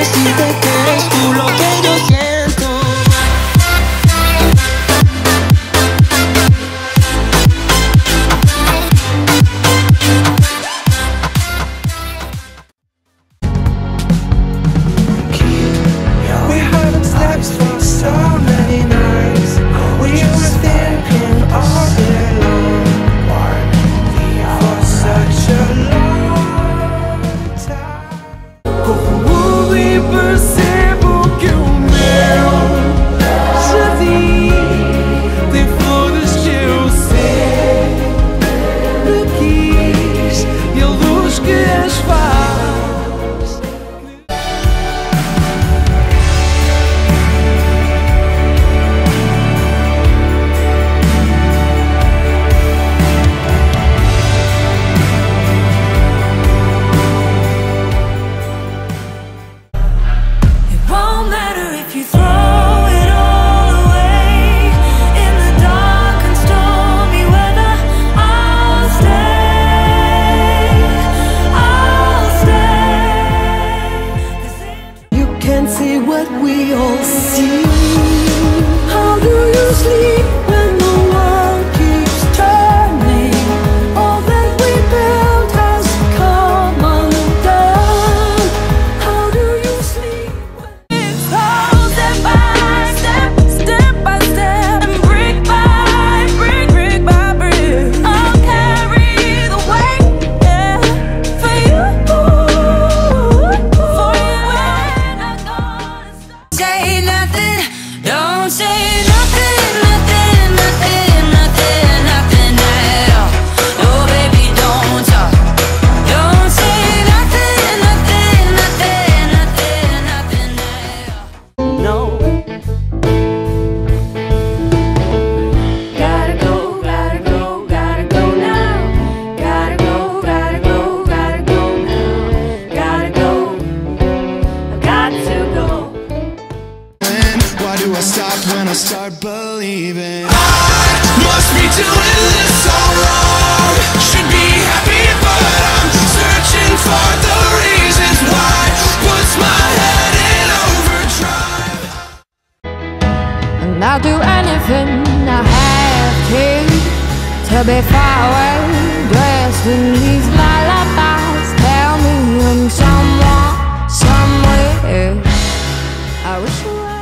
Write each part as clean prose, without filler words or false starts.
decirte que eres tú lo que yo siento. We haven't slept for so many nights. We were thinking all day long for such a long time. Como e percebo que o meu jardim tem flores que eu sempre quis e a luz que as faz. See what we all see. How do you sleep when the world keeps turning? All that we built has come undone. How do you sleep when it's all step by step, step by step, and brick by brick, brick by brick? I'll carry the weight, yeah, for you. Say nothing, don't say nothing, nothing, nothing, nothing, nothing at all. No, baby, don't talk. Don't say nothing, nothing, nothing, nothing, nothing at all. No. Gotta go, gotta go, gotta go now. Gotta go, gotta go, gotta go now. Gotta go, I've got to go. Why do I stop when I start believing? I must be doing this all wrong. Should be happy, but I'm searching for the reasons why. Puts my head in overdrive. And I'll do anything I have to be far away, dressed in these lullabies. Tell me I'm someone, somewhere. I wish you were.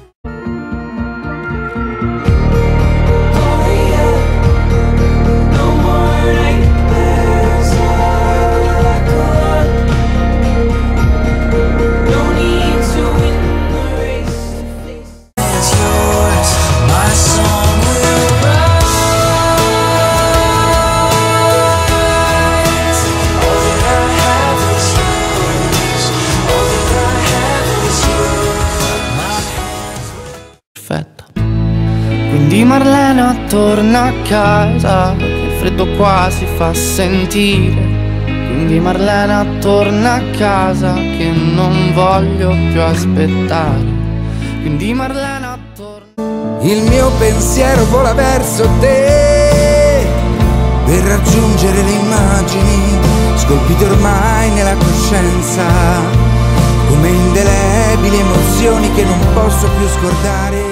Quindi Marlena torna a casa, il freddo qua si fa sentire. Quindi Marlena torna a casa, che non voglio più aspettare. Quindi Marlena torna. Il mio pensiero vola verso te per raggiungere le immagini scolpite ormai nella coscienza come indelebili emozioni che non posso più scordare.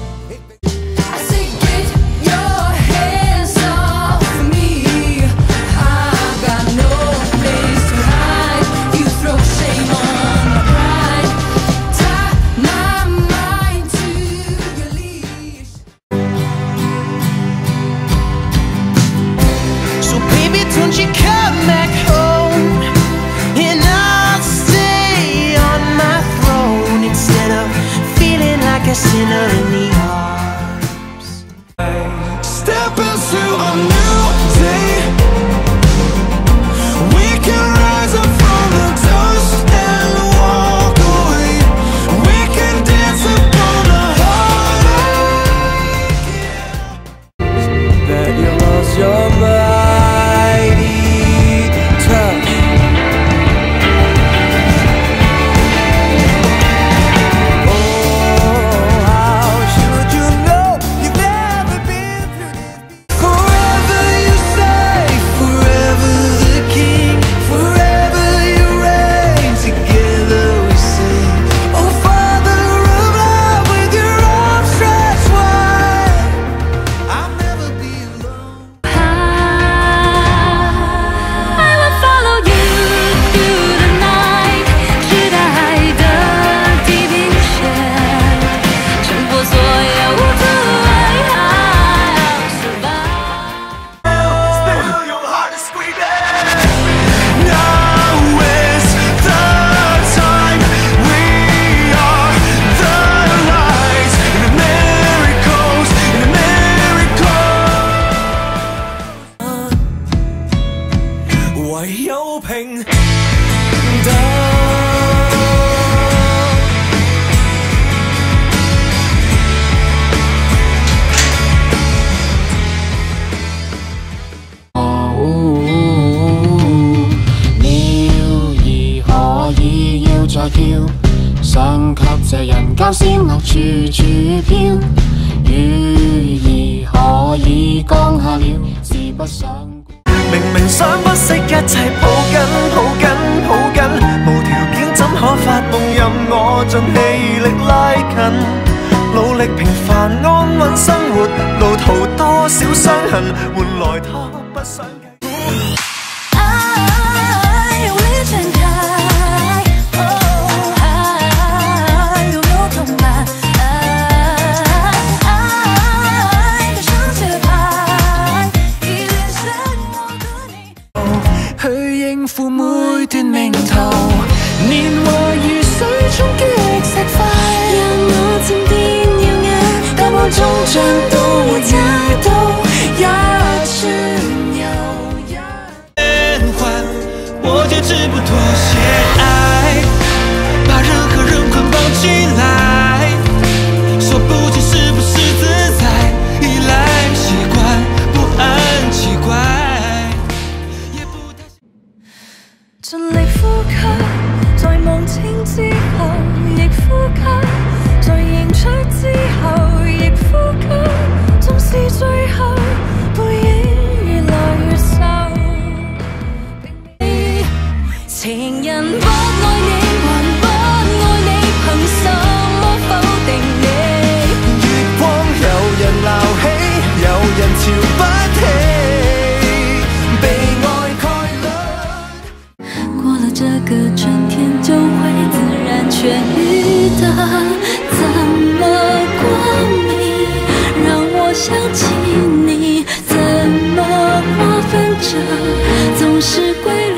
Don't you come back home and I'll stay on my throne instead of feeling like a sinner 了，想給這人間仙樂處處飄。語兒可以降下了，是不想。 明明想不惜一切抱緊抱緊抱緊，無條件怎可發夢任我盡氣力拉近。努力平凡安穩生活，路途多少傷痕，換來他不想繼續。 愛未展開，哦，愛有沒有動漫？愛的雙節拍，已連成我對你。 去應付每段名圖，年華如水沖擊石塊， 讓我漸變耀眼，交往中將都會猜到一圈又一變換，我決志不妥協愛，把任何人捆綁起來，說不清是不是自在，依賴習慣不安奇怪，也不太盡力呼吸，在望清之後亦呼吸，在迎出之後亦呼吸，縱是最後背影越來越瘦。 情人不愛你，還不愛你，憑什麼否定你？ 月光有人鬧起，有人瞧不起，被愛蓋輪。 過了這個春天，就會自然痊癒的，怎麼過敏？讓我想起你，怎麼劃分着，總是規律。